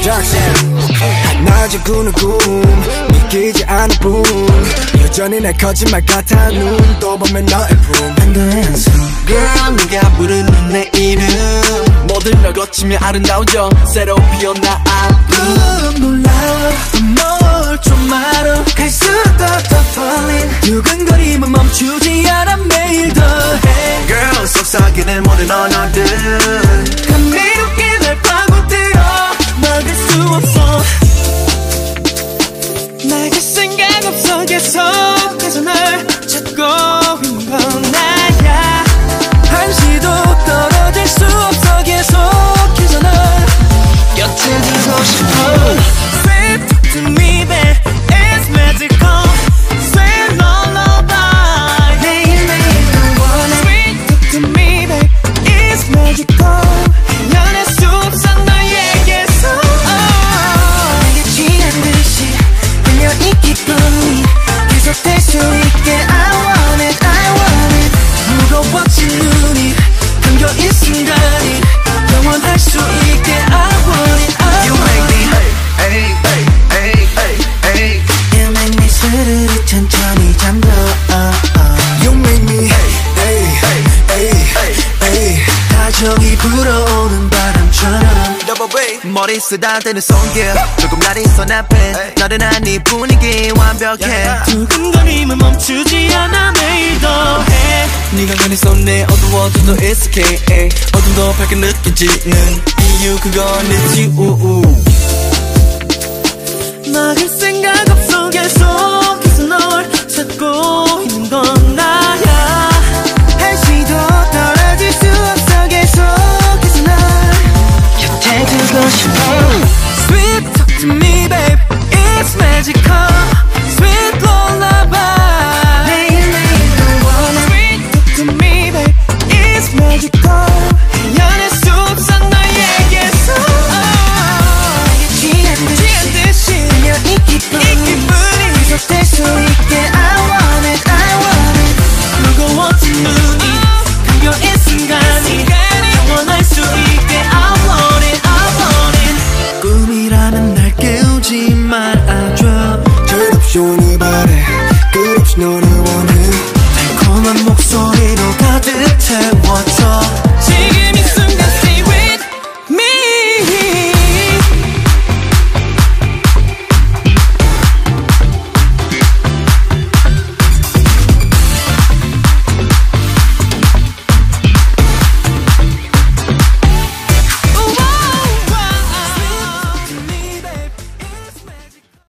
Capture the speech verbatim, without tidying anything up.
낮에 꾸는 꿈 믿기지 않을 뿐 여전히 내 거짓말 같아 눈도 보면 너의 품 한도의 한숨 Girl 네가 부르는 내 이름 모든 걸 거치며 아름다워져 새로 피어나 album 놀라워 뭘 좀 알아 갈수록 더 falling 두근거림은 멈추지 않아 매일 더해 Girl 속삭이는 모든 언어들 감미롭게 날 파고들어 막을 수 없어 나갈 생각 없어 계속해서 널 찾고 있는 건 나야 한시도 떨어질 수 없어 계속해서 널 곁에 두고 싶어 Sweet to me babe it's magical Sweet lullaby 매일매일 널 원해 Sweet to me babe it's magical 연할 수 없어 너에게서 내게 취한 듯이 그녀 이 기쁨이 계속될 수 있게 I want it I want it 무거워진 눈이 감겨인 순간이 영원할 수 있게 I want it I You want make me it hey hey hey hey hey You make me 스르르 천천히 잠들어 You make me hey hey hey hey hey 다정히 불어오는 바람처럼 머리 쓰다대는 손길 조금 날 있어 앞에 나른한 이 분위기 완벽해 두근거림은 멈추지 않아 매일 더해 네가 가는 손에 어두워져도 it's okay 어둠도 밝게 느껴지는 이유 그건 it's you 막을 생각 없어 계속해서 널 찾고 있는 건 나야 한시도 떨어질 수 없어 계속해서 널 곁에 두고 싶어 Sweet talk to me babe It's magical